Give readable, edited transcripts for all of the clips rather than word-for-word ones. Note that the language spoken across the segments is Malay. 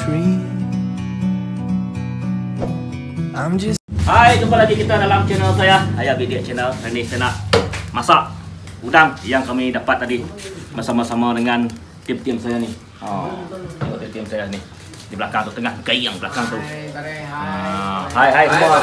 tree. I'm just. Hai, jumpa lagi kita dalam channel saya, Ayah Bidik Channel. Hari ini saya nak masak udang yang kami dapat tadi bersama-sama dengan tim-tim saya ni. Tengok tim-tim saya ni. Di belakang tu, tengah kai yang belakang tu. Hai semua.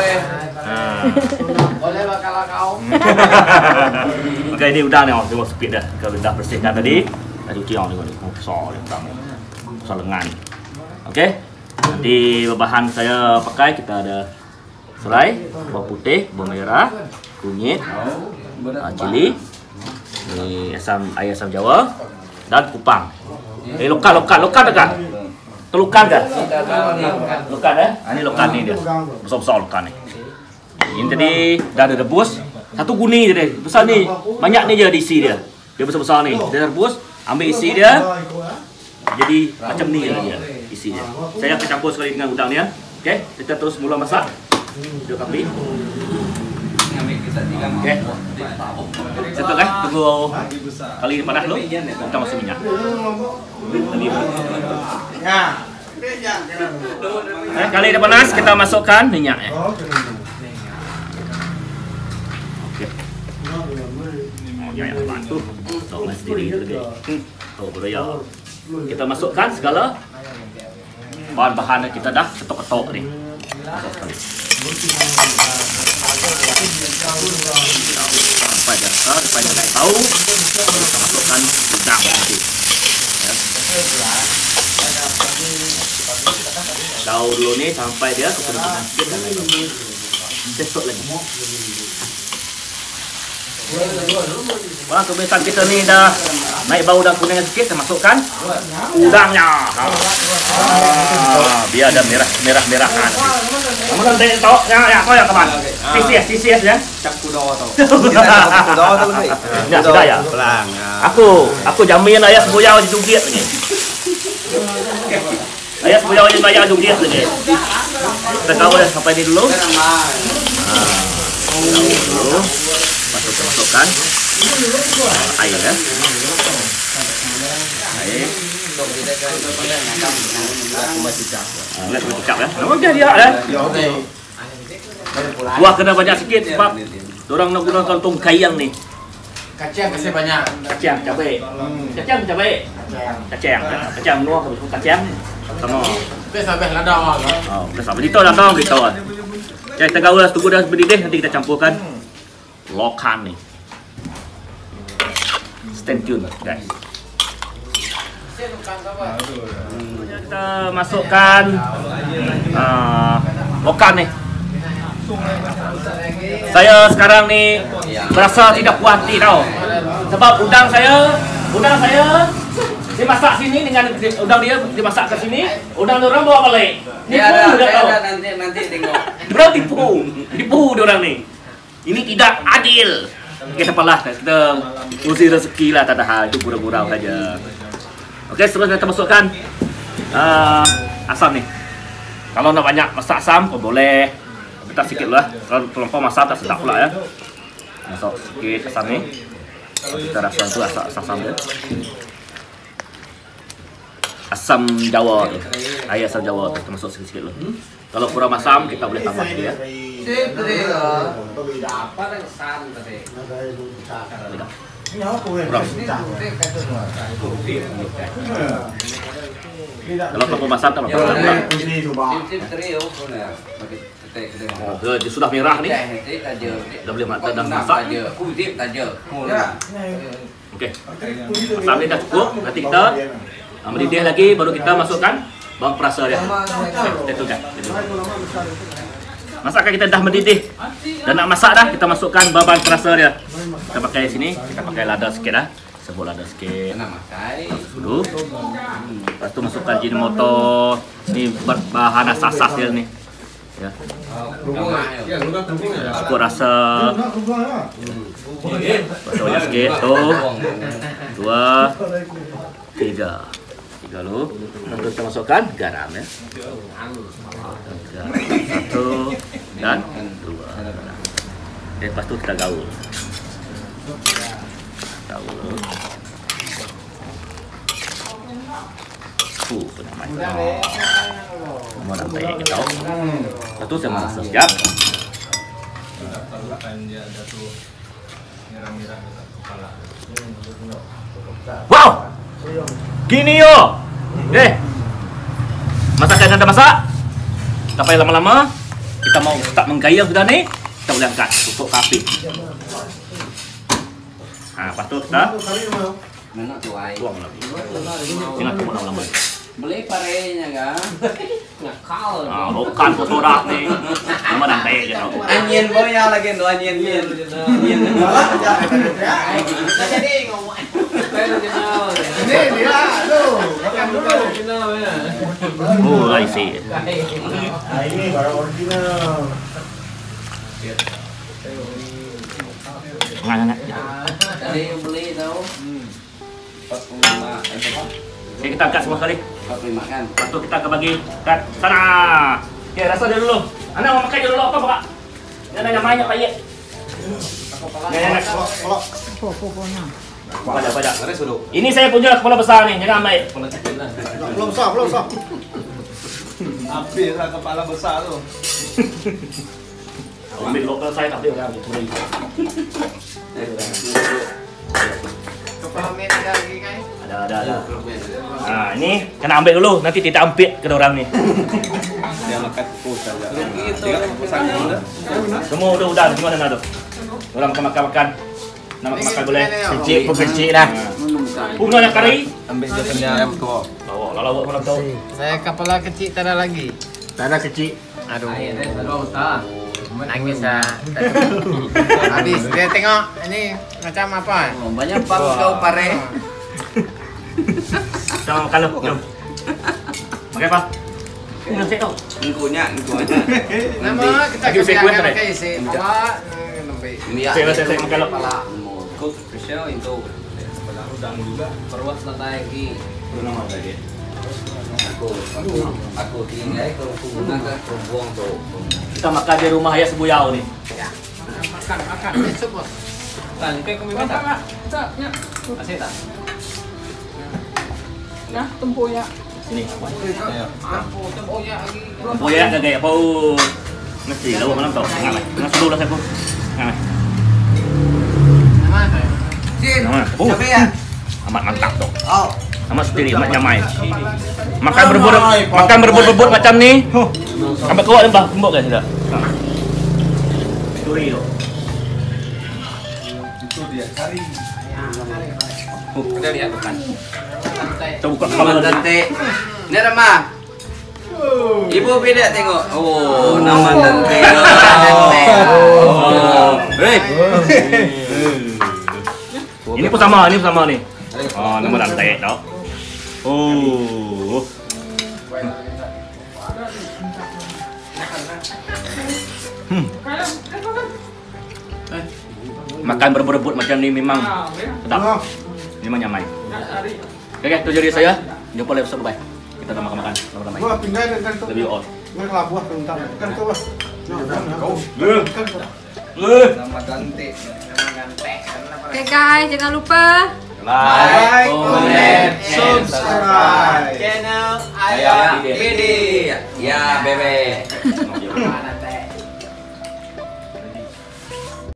Boleh bakal kau. Okey, ini udang ni, tengok speed dah. Kalau dah bersihkan tadi, dah cuci tengok ni. Besar dia udang ni. Besar lengan. Okey. Nanti bahan saya pakai, kita ada serai, bawang putih, bawang merah, kunyit, cili, ni asam Jawa dan kupang. Lokal dekat. Terlukan kan? Lukan Ini lukan ni dia. Besar-besar lukan ni. Ini tadi dah ada rebus. Satu guni je dia. Besar ni. Banyak ni je diisi dia. Dia besar-besar ni. Dia rebus, ambil isi dia. Jadi macam ni je dia isi dia. Saya akan campur sekali dengan udang ni ya. Okey, kita terus mula masak. Dua api. Okey. Satu kan? Tunggu kali ini panas dulu. Kita masuk minyak. Kali dah panas, kita masukkan minyak ya. Okey. Minyak bantu. Tahu sendiri lagi. Budaya. Kita masukkan segala bahan-bahan yang kita dah ketok-ketok ni. Masuk sekali. Sampai dia rasa, sampai dia tahu, kita masukkan udang nanti. Ya. Daun dulu ni sampai dia kepenuhan sikit dan lagi. Besok lagi. Wah, kebiasaan kita ni dah naik bau dan kuning sikit, kita masukkan udangnya. Biar ada merah-merahan. Kamu kan tengok tahu ya kawan. CCS ya. Cap kudo tau. Kudo tau ni. Ya sudah ya. Aku jamin ayah sebuyau di joget ni. Ayah sebuyau yang bayar joget ni. Kita tahu dah sampai ni dulu. Masukkan air ya. Air. Lihat bercakap ya. Okey dia dah. Buah kena banyak sikit sebab orang nak gunakan tongkai yang ni. Kacang kasi banyak. Kacang cabai. Kacang nuah ke kacang. Sama. Sampai ladang. Sampai itu ladang kita. Okey, kita gaul tunggu dah berdidih, nanti kita campurkan lokan ni. Stay tune guys. Kita masukkan lokan ni. Saya sekarang ni berasa tidak puas hati tau. Sebab udang saya dimasak sini dengan udang dia dimasak ke sini, udang orang bawa balik. Nipu dia tahu. Nanti tengok. Dia tipu dia orang ni. Ini tidak adil. Kita apalah, kita usi rezeki lah, tak ada hal, itu gurau-gurau saja. Okey, seterusnya kita masukkan asam ni. Kalau nak banyak masak asam pun boleh. Kita sikit lah. Kalau terlampau masak tak sedap pula ya. Masuk sikit asam ni. Kita rasa tu asam dia. Asam Jawa tu. Air asam Jawa tu kita masuk sikit-sikit dulu. Kalau kurang asam kita boleh tambah dia. Kalau kurang asam tak apa-apa. Dia sudah merah ni. Dah boleh masak. Okey. Asam ni dah cukup. Nanti kita mendidih lagi baru kita masukkan bawang perasa dia. Tentukan. Masakkan kita dah mendidih dan nak masak dah, kita masukkan bawang perasa dia. Kita pakai sini, kita pakai lada sikit dah. Sebut lada sikit. Dulu. Lepas tu masukkan Ajinomoto. Ni bahan asas dia ni. Ya. Cukup rasa. Masukkan sikit tu. 2 3 lalu kita masukkan garam ya. 1 dan 2. Lepas tu kita gaul. namanya. Mau nanti gitu. Satu saya masak siap. Wow, gini yo. Masakan anda masak. Tak payah lama-lama. Kita mau start menggayung sudah nih. Kita boleh angkat tutup api. Nah, lepas tu kita tuang lagi. Jangan tunggu lama-lama. Beli parenya kan? Ngakal. Ah, bukan sorak nih. Cuma nanti aja tau. Anyin boya lagi tuh anyin. Anyin. Jadi ngomong. Ini dia tuh. Makan dulu. Oh, I see. Ini barang original. Nggak. Tadi yang beli tahu. 45. Oke, kita angkat semua sekali. 45 kan. Lepas tu kita akan bagi kat sana. Oke, rasa dia dulu. Anda mau makan dia dulu apa, Pak? Dia nanya banyak, Pak Ye. Pada. Ini saya punya kepala besar nih, jangan ambil. Belum sah. Habis lah kepala besar tu. Ambil lokal saya tak boleh orang gitu. Kepala meja lagi kan? Ada. Nah, ini kena ambil dulu, nanti kita ambil ke orang nih. Dia makan kukus saja. Gitu. Semua udah, gimana nak tu? Orang makan. Nak makan boleh. Kecil lah. Bunga nak kari? Ambil jenisnya ayam tua. Lawak mana tahu. Saya kepala kecil tak ada lagi. Tak ada kecil. Aduh. Aduh, tak. Nangis ah. Habis dia tengok ini macam apa? Banyak pak kau pare. Sama makan lu. Makan apa? Ini saya tahu. Engkunya. Nama kita Lagi saya kuat, tak? pakai isi awak lebih. Ini ya. Saya makan lu. Kepala. Kau spesial itu. Kepala udang juga. Perwas lagi. Nama dia. Aku tinggal kalau gunakan buang tu. Kita makan di rumah ya sebuyau nih. Makan besok bos. Kan kayak kami minta. Ya. Masih tak? Nah, tempoyak. Sini. Aku tempoyak lagi. Tempoyak gagay apa? Mesti lawa malam tau. Ngamai. Ngas dulu lah saya pun. Ngamai. Nama tu. Sin. Nama. Cabe ya. Amat mantap tuh. Oh. Amat sendiri, amat nyamai. Makan berebut macam ni. Sampai kuat lembah kembok guys sudah. Curi tu. Itu dia kari. Udah lihat bukan. Kita buka kepala Nama Dante. Ni Rama. Ibu beda tengok. Oh, nama Dante. Oh. Hei. Ini pun sama nih. Oh, nama Dante tau. Oh. Makan berebut macam ni memang sedap. Memang nyamai. Oke, itu jadi saya. Jumpa lagi besok, bye. Kita dah makan-makan sama-sama. Gua pindah kan tu. Lebih on. Gua kelabuh tentang. Kan tu lah. Nama Dante. Oke guys, jangan lupa Like, comment, subscribe. Channel Ayah Bidi. Ya, bebe. Ayah.